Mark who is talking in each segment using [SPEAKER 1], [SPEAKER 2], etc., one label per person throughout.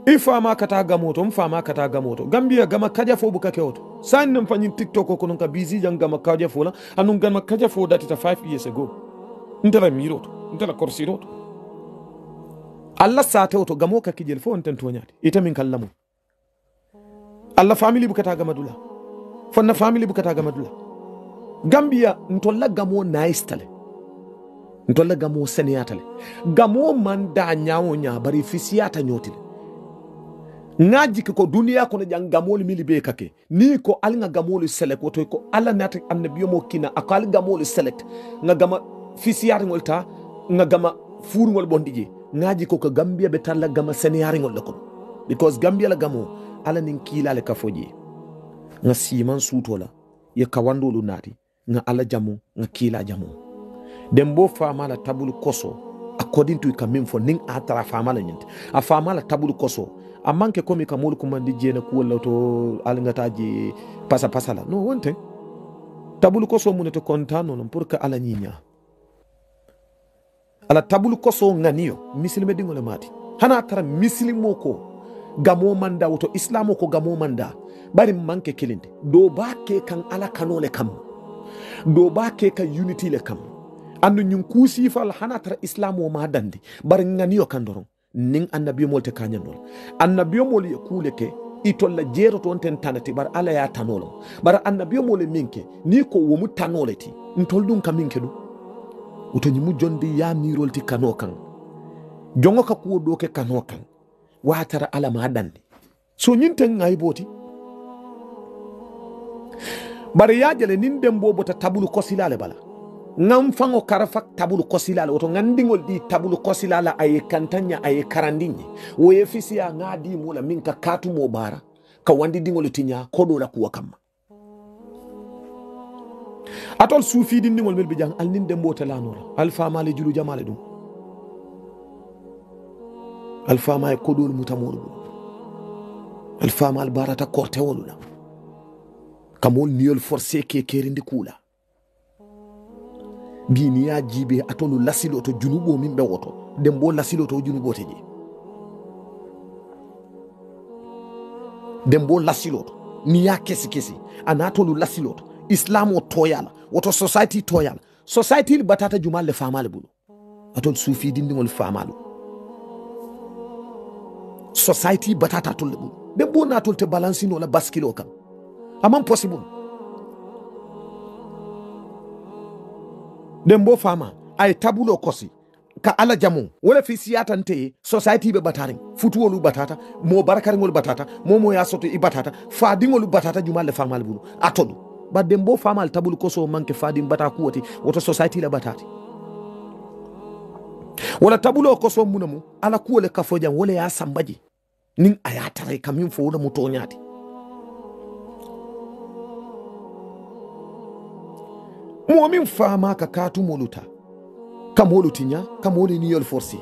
[SPEAKER 1] ifama kata gamoto mfama kata gamoto gambia gama kaja fo buka keoto san nam fanyin tiktok ko non ka busy jang gama kaja fo la anun gama kaja fo that 5 years ago ntela miroto ntela korsiroto alla sate oto gamo ka kijel fo onten toñati ita min kallamu alla family bukata gamadula fonna family bukata gamadula gambia ntolla gamo nice tale ntolla gamo seniyatale gamo man da nyaawo nya bari fisiyata nyotile ngaji ko duniya ko jang gamol mili be kake ni ko al nga gamol select woto ko ala nata annabiyo mo kina akal gamol select nga gama fisiyata ngolta nga gama furngol bondije ngaji ko gambia be talla gama seniyari ngol ko because gambia la gamo ala nin kilale kafoji nga siman sutola ye kawandolu nati nga ala jamu nga kila jamu dembo famala tabul koso according to kamim for ning atara famala nyint a famala tabul koso amanke komi kamul kumandi jena ko lawto alngataji pasa la no wonte tabul koso muneto kontano non pour que ala nyinya ala tabul koso nganiyo misilme dingole mati hana tara misilimo ko gamo manda woto islamo ko gamo manda bari manke kilinde do ba ke kan ala kanole kam do ba ke kan unity le kam andu nyun kusi fal hana tara islamo ma dandi bari nganiyo kandoron ning annabiyo molte kanyandol annabiyo mol ye kule ke itolla jero ton ten tanati bar ala ya tanolo bar annabiyo mol minke ni ko womu tanoleti ntol dum kaminke du uto nyimu jondi ya mirolti kanokan jongo ka ko do ke kanokan watara ala ma dandi so nyinten ngay boti bar ya jele nin dembo bota tabulu kosilale bala ngam fango karafak tabulu kosilala woto ngandingol di tabulu kosilala ay kantanya ay karandinyi wo yefisia ngadi mula minka katu mo bara ka wandi dingol tinya kodo la kuwa kam atol sufi di dingol mel bi jang al nin dembo talanora alfa male julu jamale dum alfa ma kodol mutamol alfa mal barata korte wolula kamol niol forcé ke kerindi kula bini ya jibe atolu lasilo to junubo min be woto dembo lasilo to junubo teje dembo lasilo to ni ya kesi anatolu lasilo to islamo toyala woto society batata jumal le famale bulu atol sufi dindingol famalo society batata tol bulu dembo natol te balancino la baskilo kan amam possible dembo fama ay tabulo kosi ka ala jamu wala fi siyata nte society be batari futuwolu batata mo barakaringol batata mo ya soto i batata fadingol batata jumal famal bulu atodu ba dembo famal tabulu koso manke fadim bata kuwati woto society la batati wala tabulo koso munamu ala kuwole kafojam wala ya sambaji nin ayatare kamin fo wala mutonyati momin fama ka katu moluta kamolutinya kamoli ni yol forci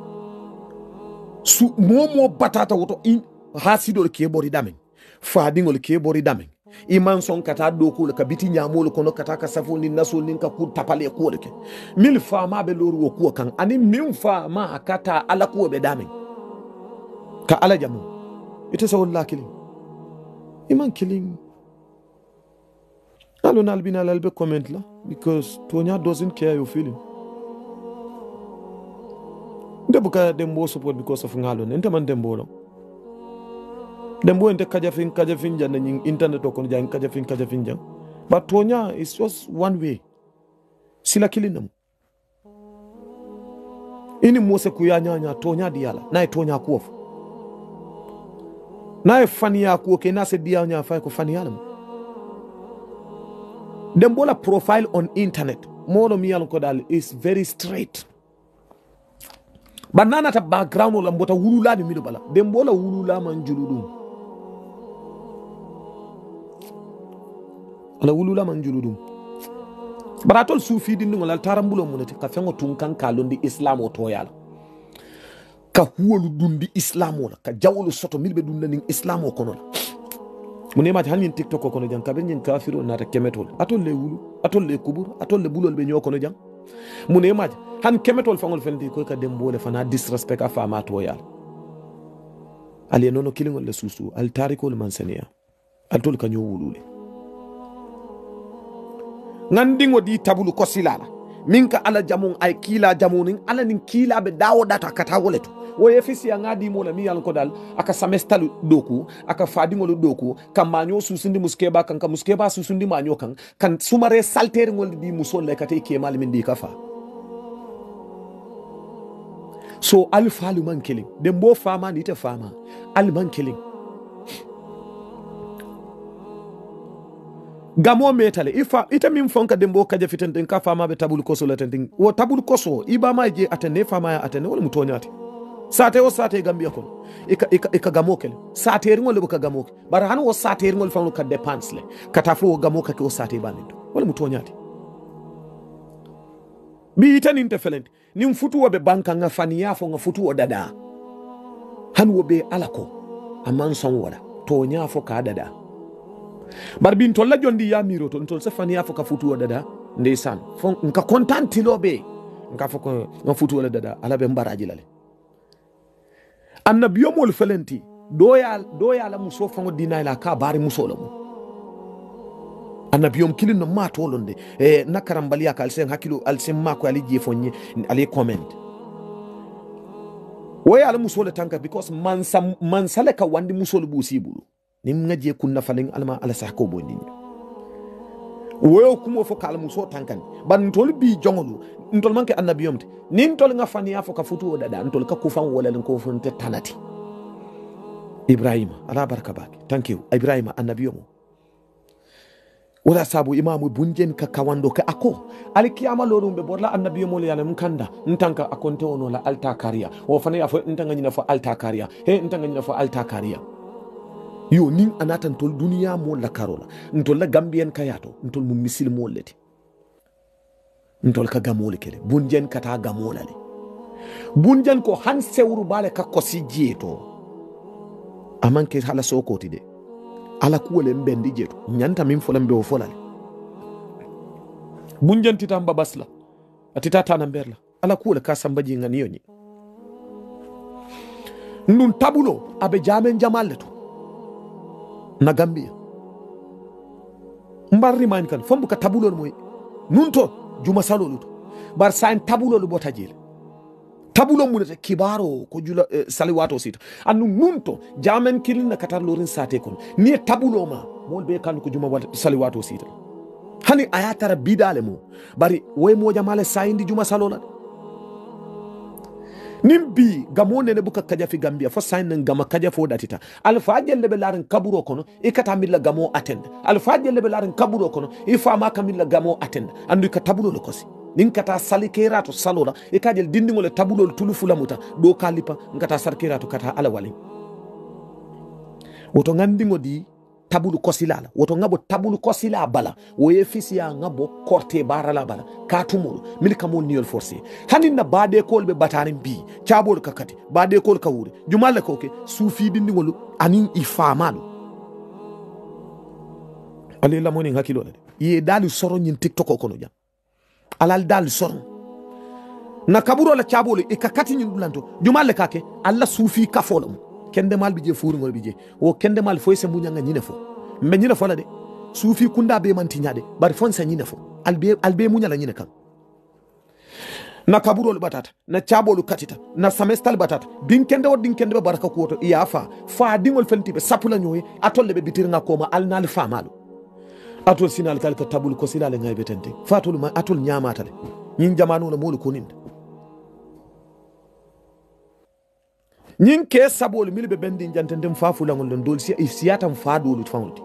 [SPEAKER 1] su momo batata woto in hasidol ke bori damen fadingol ke bori damen iman son kata dokul ka biti nyamol kono kata ka safo ni nasol nin ka ku tapale ko leke mil fama be loru wo ko kan ani min fama kata ala ko be damen ka ala jamu ite so wallahi killing iman killing I don't albina albe comment la because Tonya doesn't care your feeling. Ndebuka dembo support because of ngalo nente man dembo lo. Dembo ente kajafin jana nying internet okon jang kajafin jang. But Tonya is just one way. Sila kilinam. Ini mose kuyanya Tonya diala na Tonya kuofu. Na fani ya kuoke na se dianya fa ko fani yalam. Dembola profile on internet mono mi yalon ko dal is very straight banana ta background wala mbota wulula ni mido bala dembola wulula man juludum ala wulula man juludum baratol sufi dindu ngol tarambulo munati ka fengo tunkan kalondi islam o to yala ka huwolu dundi islam wala ka jawlu soto milbe dundani islam o kono mune ma tan min tiktok ko kono jang ka ben kafiru na ta kemetol atol le wulu atol le kubur atol le bulol be nyoko no jang mune ma han kemetol fangol fendi ko ka dem bole fana disrespect a fama to yal ali nono kilingol le susu al tarikol mansaniya al tol kanyo wulule ngandingo di tabulu ko silala minka ala jamun ay kila jamunin ala nin kila be dawo data kata woleto wo efisi ngadi mo la mi yal ko dal aka semestal doku aka fadingol doku kam manyo susundi muskeba kan ka muskeba susundi manyo kan sumare salter ngol di musol le kate kemal min di kafa so alfalu man killing dem bo fama ni te fama al man killing gamo metale ifa ita min fonka dembo kaje fitenten ka fama be tabul koso la tenten wo tabul koso iba ma je atene fama ya atene wala mutonyati sate o sate gambia ko ika gamo kele sate ringol le ka gamo bar han wo sate ringol fanu ka dépense le katafo gamo ka ko sate banido wala mutonyati bi ita nin te felente nin futu wo be banka nga faniya fo nga futu wo dada han wo be alako amman son wala to nya fo ka dada bar bin tolla jondi ya miro to tol safani ya foka futu dada ndeysaan fon nka kontanti lobe nka foko nga futu wala dada ala be mbaraji lale annabiyo mol felenti doya la muso fango dina la ka bari muso lamu annabiyo kilin no mato londe nakarambali ya kal sen hakilo al sen mako ali je fonye ali comment woya la muso le tanka because man saleka wandi muso le busibulu nim ngaje kunna faleng alma ala sahko bonni woyo kumo fo kala muso tankan ban tol bi jongolu ntol manke annabiyomte nin tol nga faniya fo ka futu dada ntol ka kufan wala len ko fonte tanati ibrahima ala baraka baki thank you ibrahima annabiyomo wala sabu imamu bunjen ka kawando ka ako ali kiyama lolum be borla annabiyomo le yalam kanda ntanka akonte ono la alta kariya o fana ya fo ntanga nyina fo alta kariya ntanga nyina fo alta kariya yo nin anata ntol duniya mo la karola ntol la gambien kayato ntol mu misil mo leti ntol ka gamole kele bunjen kata gamola le bunjen ko han sewru bale ka ko sijieto amanke hala sokoti de ala kuwele mbendi jeto nyanta min folam be o folale bunjen titamba basla atitata na mberla ala kuwele ka sambaji nganiyo ni nun tabulo abe jamen jamaleto na Gambia mbarri man kan fombu ka tabulol moy nunto juma saloluto bar sain tabulol bota jele tabulo munete kibaro ko jula saliwato sita anu nunto jamen kilina katar lorin sate kon ni tabulo ma mol be kan ko juma saliwato sita hani ayatara bidale mo bari way mo jamale sayindi juma salola nimbi gamone ne buka kaja fi Gambia fo sain ngama kaja fo datita alfa jelle be larin kaburo kono ikata milla gamo attend alfa jelle be larin kaburo kono ifa ma kamilla gamo attend andu ka tabulo le kosi nin kata salikerato salola ikajel dindingole tabulo tulufula muta do kalipa ngata sarkerato kata ala wali woto ngandingo di tabulu kosilala woto ngabo tabulu kosila bala woye fisi ya ngabo korte barala bala katumul milka mon niol forcé hanin na bade kolbe batarin bi chabol kakati bade kol kawuri jumale koke sufi dindingolu anin ifamalu ali la moni hakilo ye dalu soro nyin tiktok ko no jam alal dal soro na kaburo la chabol ikakati nyin dulanto jumale kake alla sufi kafolam kende mal bije furi ngol bije o kende mal foy se munyanga nyine fo me nyine fo la de sufi kunda be man tinyade bar fon sa nyine fo albe munyala nyine kan na kaburo batata na chabolu katita na samestal batata din kende be baraka ko to yafa fa dingol fenti be sapula nyoy atolle be bitirnga koma alnal famalu atol sinal kalka tabul ko silale ngay betente fatul ma atol nyamatale nyin jamanu na molu koninda nyin ke sabol milbe bendi jantendem fafulangol don dol siyatam faadolu fawndi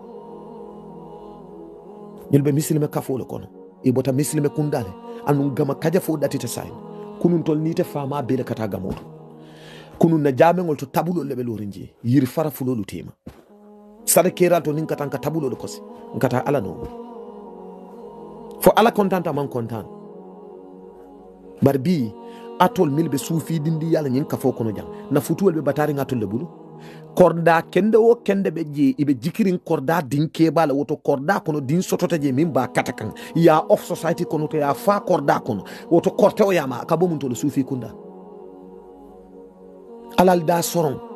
[SPEAKER 1] yelbe misilme kafolo kono e bota misilme kundale anu gama kaja fo datita sain kunun tol nite fama bele kata gamoto kunun na jamengol to tabulo lebe lorinji yiri fara fulolu tema sare keral to nin katanka tabulo le kosi ngata ala no fo ala kontanta man kontan barbi atol milbe sufi dindi yalla nyin ka fo kono jang na futuwel be batari ngatol le bulu korda kende o kende be je ibe jikirin korda dinke bala woto korda kono din sotote je mimba katakan ya off society kono to ya fa korda kono woto korte o yama ka bo mun to le sufi kunda alal da soron